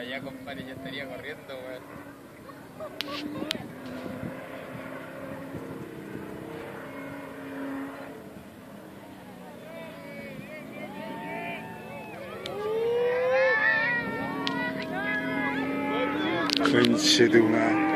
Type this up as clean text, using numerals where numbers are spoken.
allá, compadre, ya estaría corriendo, weón. Conche tu madre.